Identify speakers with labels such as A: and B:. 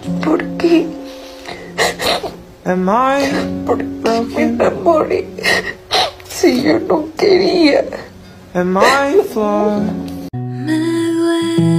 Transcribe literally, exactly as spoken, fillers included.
A: ¿Por qué?
B: Am I
A: ¿Por qué me enamoré si yo no quería?
B: Am I flawed?
C: Me duele